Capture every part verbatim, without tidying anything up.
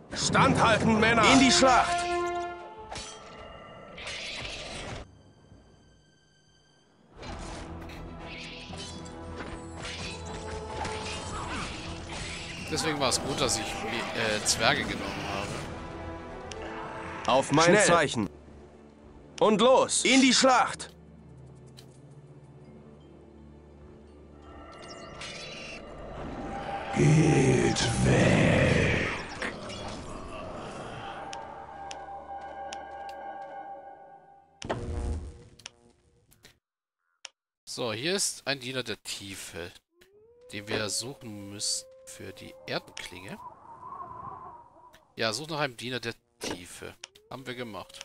Standhalten, Männer! In die Schlacht! Deswegen war es gut, dass ich äh, Zwerge genommen habe. Auf mein Schnell. Zeichen. Und los! In die Schlacht! Geht weg! So, hier ist ein Diener der Tiefe, den wir suchen müssen für die Erdenklinge. Ja, such nach einem Diener der Tiefe. Haben wir gemacht.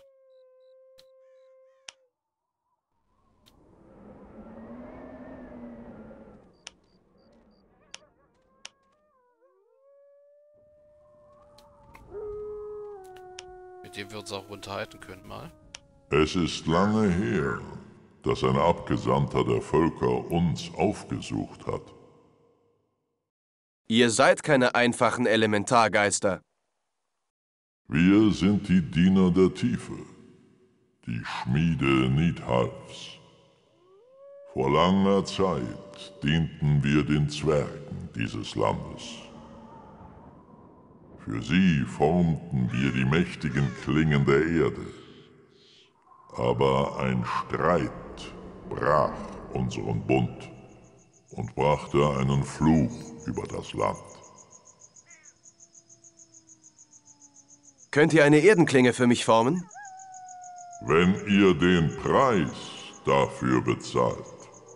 Mit dem wir uns auch unterhalten können mal. Es ist lange her, dass ein Abgesandter der Völker uns aufgesucht hat. Ihr seid keine einfachen Elementargeister. Wir sind die Diener der Tiefe, die Schmiede Nidhalfs. Vor langer Zeit dienten wir den Zwergen dieses Landes. Für sie formten wir die mächtigen Klingen der Erde. Aber ein Streit brach unseren Bund und brachte einen Fluch über das Land. Könnt ihr eine Erdenklinge für mich formen? Wenn ihr den Preis dafür bezahlt.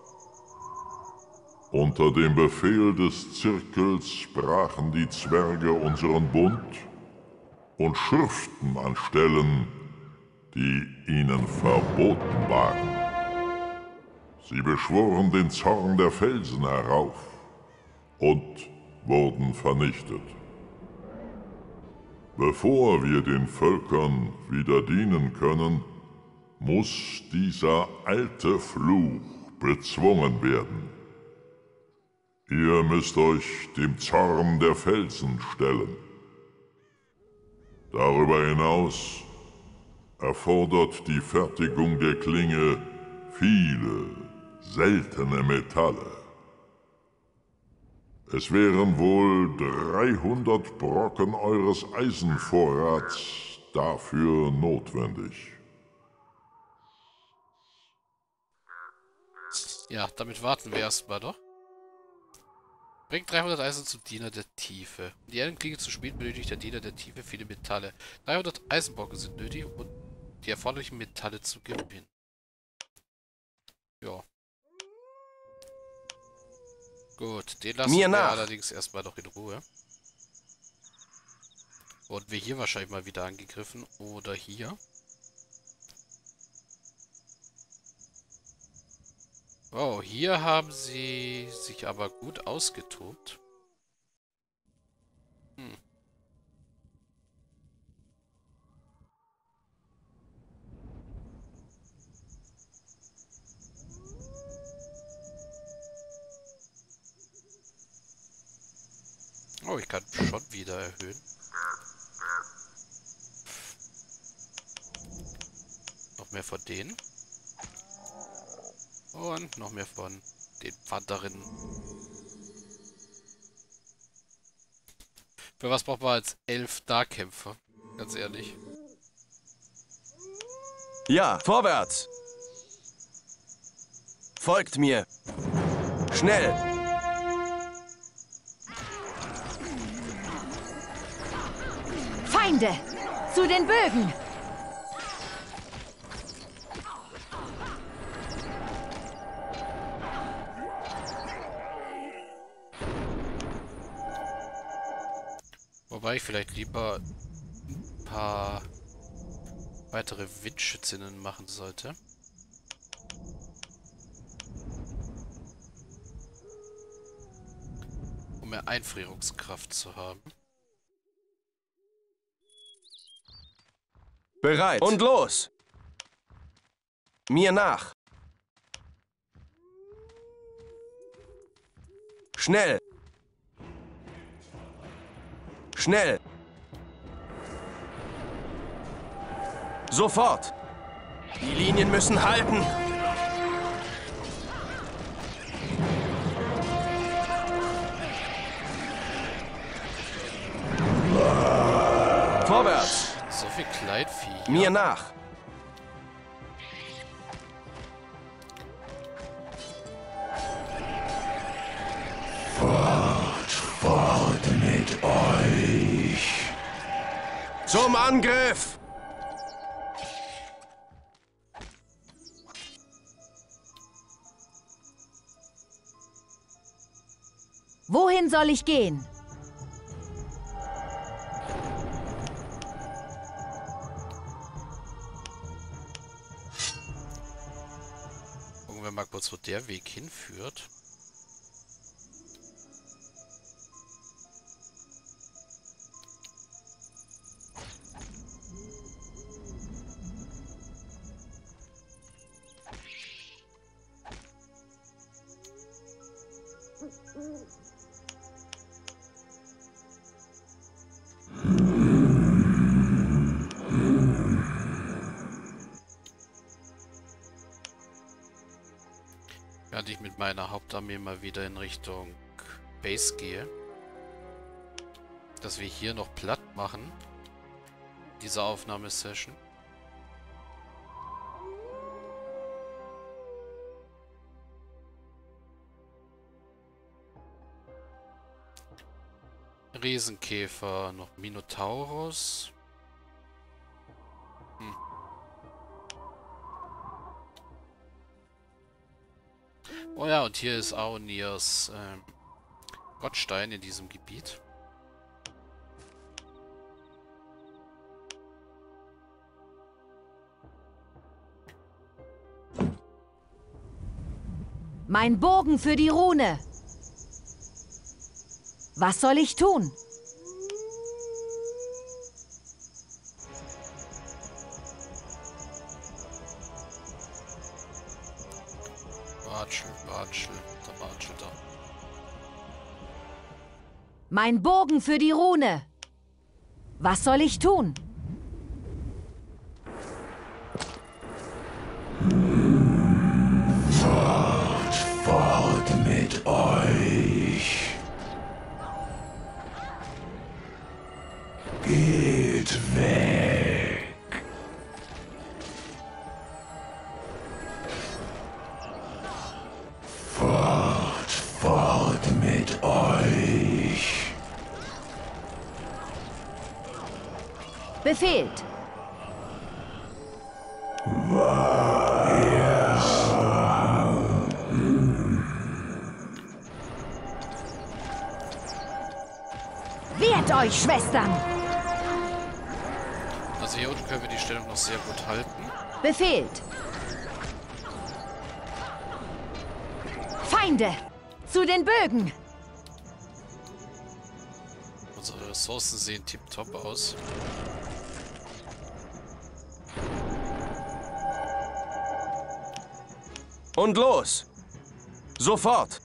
Unter dem Befehl des Zirkels brachen die Zwerge unseren Bund und schürften an Stellen, die ihnen verboten waren. Sie beschworen den Zorn der Felsen herauf und wurden vernichtet. Bevor wir den Völkern wieder dienen können, muss dieser alte Fluch bezwungen werden. Ihr müsst euch dem Zorn der Felsen stellen. Darüber hinaus erfordert die Fertigung der Klinge viele seltene Metalle. Es wären wohl dreihundert Brocken eures Eisenvorrats dafür notwendig. Ja, damit warten wir erstmal doch. Bringt dreihundert Eisen zum Diener der Tiefe. Um die Erdenklinge zu schmieden, benötigt der Diener der Tiefe viele Metalle. dreihundert Eisenbrocken sind nötig, um die erforderlichen Metalle zu gewinnen. Ja. Gut, den lassen Mir wir nach. allerdings erstmal noch in Ruhe. Und wir hier wahrscheinlich mal wieder angegriffen. Oder hier. Oh, hier haben sie sich aber gut ausgetobt. Hm. Oh, ich kann schon wieder erhöhen. Noch mehr von denen. Und noch mehr von den Pfanderinnen. Für was braucht man als elf Nahkämpfer? Ganz ehrlich. Ja, vorwärts! Folgt mir! Schnell! Feinde! Zu den Bögen! Wobei ich vielleicht lieber ein paar weitere Windschützinnen machen sollte. Um mehr Einfrierungskraft zu haben. Bereit! Und los! Mir nach! Schnell! Schnell! Sofort! Die Linien müssen halten! Vorwärts! So viel Kleidvieh hier. Mir nach! Fort, fort mit euch! Zum Angriff! Wohin soll ich gehen? Gucken wir mal kurz, wo der Weg hinführt. Während ich mit meiner Hauptarmee mal wieder in Richtung Base gehe. Dass wir hier noch platt machen. Diese Aufnahmesession. Riesenkäfer, noch Minotaurus. Hm. Oh ja, und hier ist Aonirs ähm, Gottstein in diesem Gebiet. Mein Bogen für die Rune. Was soll ich tun? Watschel, Watschel, da Watschel da. Mein Bogen für die Rune. Was soll ich tun? Fort, fort mit euch! Geht weg! Fort, fort mit euch! Befehlt. Wehrt euch, Schwestern! Also hier unten können wir die Stellung noch sehr gut halten. Befehlt. Feinde! Zu den Bögen! Unsere Ressourcen sehen tipptopp aus. Und los! Sofort!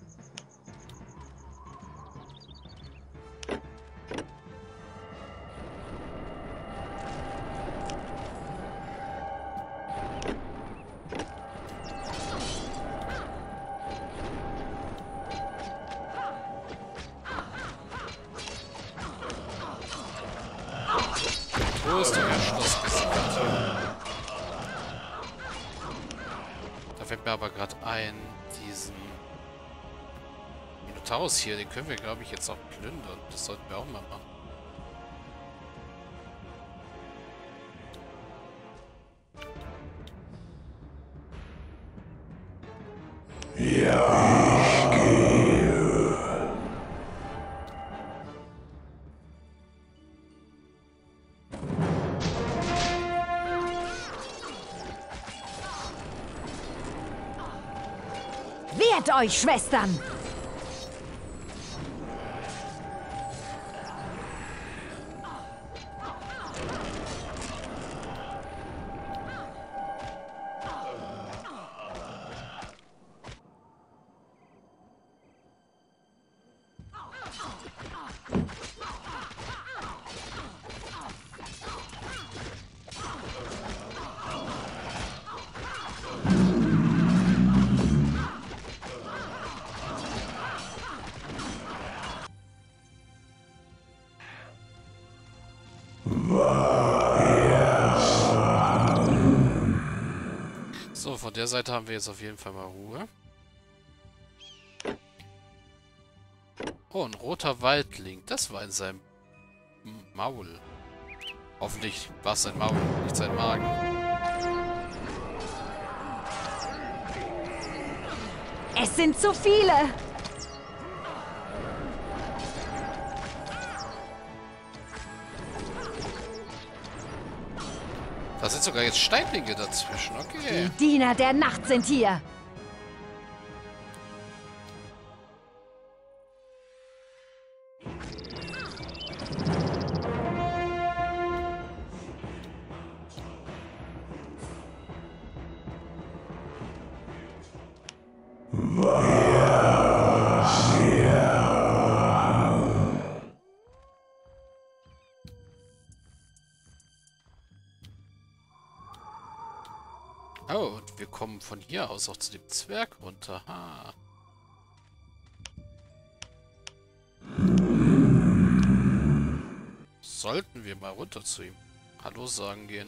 Wo ist der Schloss gesichert? Da fällt mir aber gerade ein, diesen Minotaurus hier, den können wir, glaube ich, jetzt auch plündern. Das sollten wir auch mal machen. Ja, ich gehe. Wehrt euch, Schwestern! von der Seite haben wir jetzt auf jeden Fall mal Ruhe. Oh, ein roter Waldling. Das war in seinem Maul. Hoffentlich war es sein Maul, nicht sein Magen. Es sind zu viele. Da sind sogar jetzt Steinlinge dazwischen. Okay. Die Diener der Nacht sind hier. Oh, und wir kommen von hier aus auch zu dem Zwerg runter. Ha. Sollten wir mal runter zu ihm Hallo sagen gehen.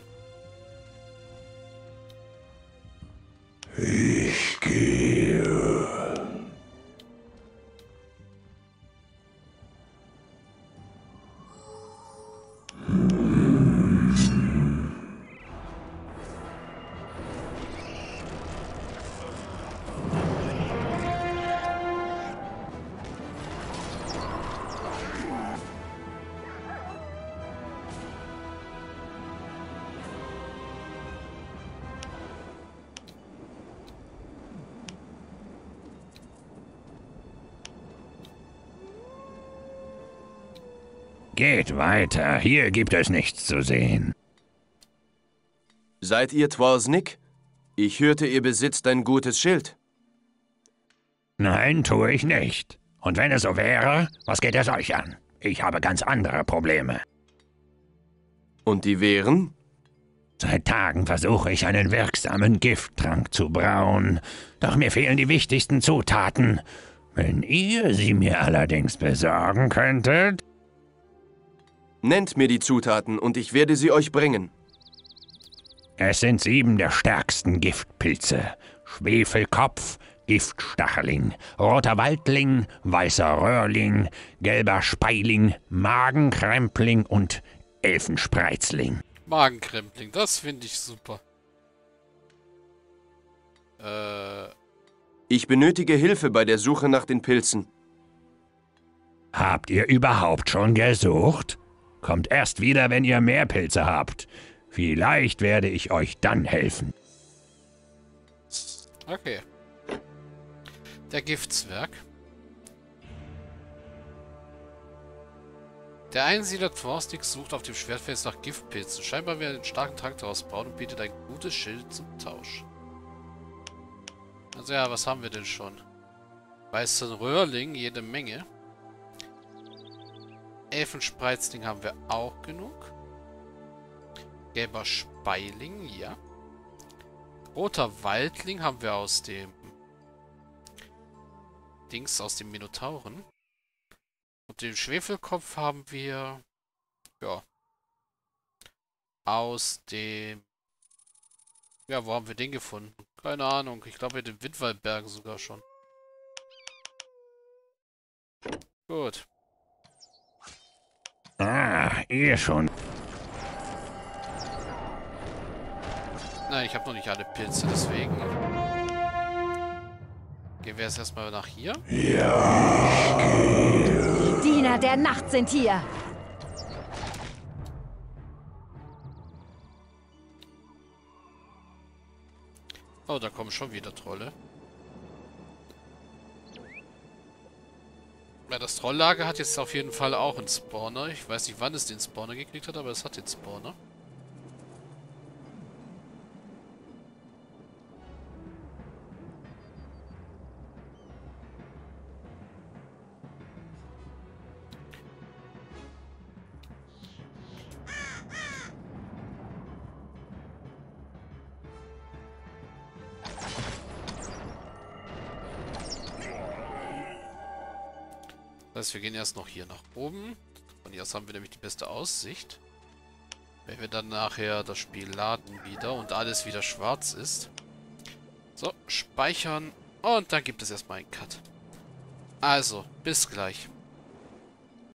Ich gehe. Geht weiter, hier gibt es nichts zu sehen. Seid ihr Twalsnick? Ich hörte, ihr besitzt ein gutes Schild. Nein, tue ich nicht. Und wenn es so wäre, was geht es euch an? Ich habe ganz andere Probleme. Und die wären? Seit Tagen versuche ich, einen wirksamen Gifttrank zu brauen. Doch mir fehlen die wichtigsten Zutaten. Wenn ihr sie mir allerdings besorgen könntet... Nennt mir die Zutaten und ich werde sie euch bringen. Es sind sieben der stärksten Giftpilze. Schwefelkopf, Giftstachling, roter Waldling, weißer Röhrling, gelber Speiling, Magenkrempling und Elfenspreizling. Magenkrempling, das finde ich super. Äh... Ich benötige Hilfe bei der Suche nach den Pilzen. Habt ihr überhaupt schon gesucht? Kommt erst wieder, wenn ihr mehr Pilze habt. Vielleicht werde ich euch dann helfen. Okay. Der Giftzwerg. Der Einsiedler Twalsnick sucht auf dem Schwertfels nach Giftpilzen. Scheinbar will er einen starken Trank daraus brauen und bietet ein gutes Schild zum Tausch. Also ja, was haben wir denn schon? Weißen Röhrling, jede Menge. Elfenspreizling haben wir auch genug. Gelber Speiling, ja. Roter Waldling haben wir aus dem Dings, aus dem Minotauren. Und den Schwefelkopf haben wir, ja, aus dem, ja, wo haben wir den gefunden? Keine Ahnung, ich glaube in den Windwaldbergen sogar schon. Gut. Ah, ihr schon. Nein, ich habe noch nicht alle Pilze, deswegen. Gehen wir jetzt erstmal nach hier. Ja, ich gehe. Die Diener der Nacht sind hier. Oh, da kommen schon wieder Trolle. Ja, das Trolllager hat jetzt auf jeden Fall auch einen Spawner. Ich weiß nicht, wann es den Spawner gekriegt hat, aber es hat den Spawner. Das heißt, wir gehen erst noch hier nach oben. Von hier aus haben wir nämlich die beste Aussicht. Wenn wir dann nachher das Spiel laden wieder und alles wieder schwarz ist, So, speichern. Und dann gibt es erstmal einen Cut. Also, bis gleich.